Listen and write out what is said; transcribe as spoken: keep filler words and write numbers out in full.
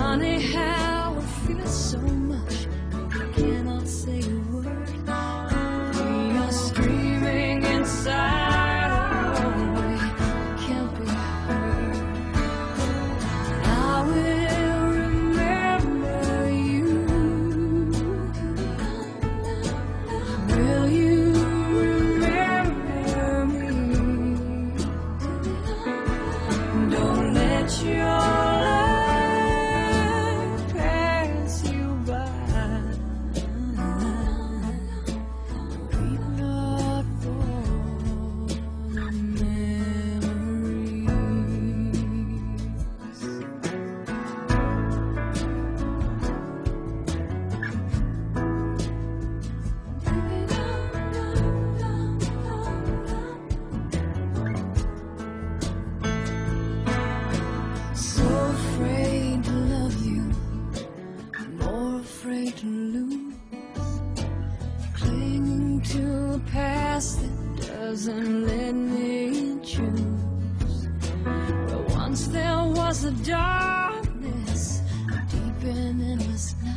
funny how I feel it so much, I cannot say a word. We are screaming inside, oh, we can't be heard. I will remember you. Will you remember me? Don't let your afraid to lose, clinging to a past that doesn't let me choose. But once there was a darkness, deep and endless night.